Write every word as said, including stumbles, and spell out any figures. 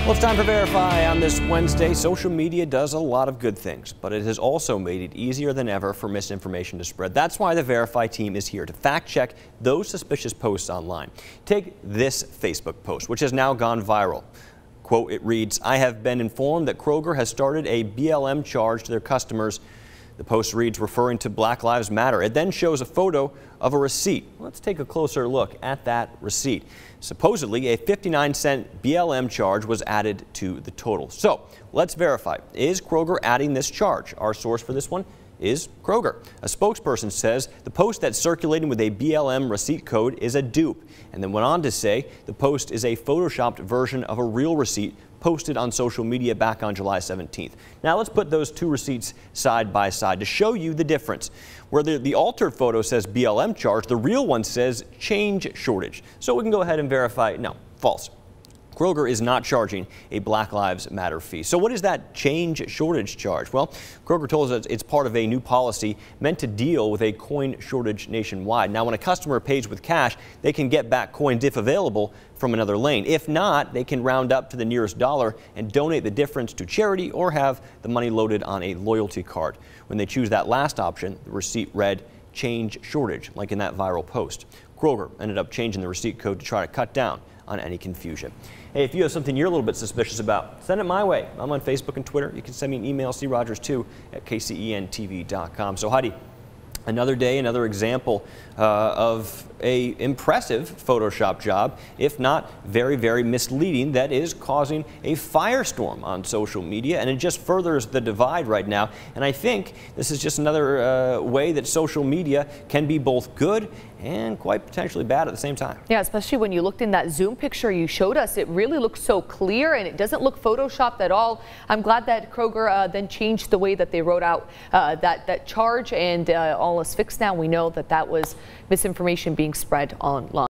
Well, it's time for Verify on this Wednesday. Social media does a lot of good things, but it has also made it easier than ever for misinformation to spread. That's why the Verify team is here to fact check those suspicious posts online. Take this Facebook post, which has now gone viral. Quote, it reads, "I have been informed that Kroger has started a B L M charge to their customers." The post reads, referring to Black Lives Matter. It then shows a photo of a receipt. Let's take a closer look at that receipt. Supposedly, a fifty-nine cent B L M charge was added to the total. So let's verify. Is Kroger adding this charge? Our source for this one is Kroger. A spokesperson says the post that's circulating with a B L M receipt code is a dupe, and then went on to say the post is a photoshopped version of a real receipt posted on social media back on July seventeenth. Now let's put those two receipts side by side to show you the difference. Where the, the altered photo says B L M charge, the real one says change shortage. So we can go ahead and verify, no, false. Kroger is not charging a Black Lives Matter fee. So what is that change shortage charge? Well, Kroger told us it's part of a new policy meant to deal with a coin shortage nationwide. Now, when a customer pays with cash, they can get back coins if available from another lane. If not, they can round up to the nearest dollar and donate the difference to charity or have the money loaded on a loyalty card. When they choose that last option, the receipt read change shortage, like in that viral post. Kroger ended up changing the receipt code to try to cut down on any confusion. Hey, if you have something you're a little bit suspicious about, send it my way. I'm on Facebook and Twitter. You can send me an email, c rogers two at k c e n t v dot com. So Heidi, another day, another example uh, of a impressive Photoshop job, if not very, very misleading, that is causing a firestorm on social media, and it just furthers the divide right now. And I think this is just another uh, way that social media can be both good and quite potentially bad at the same time. Yeah, especially when you looked in that Zoom picture you showed us, it really looks so clear and it doesn't look photoshopped at all. I'm glad that Kroger uh, then changed the way that they wrote out uh, that, that charge, and uh, all is fixed now. We know that that was misinformation being spread online.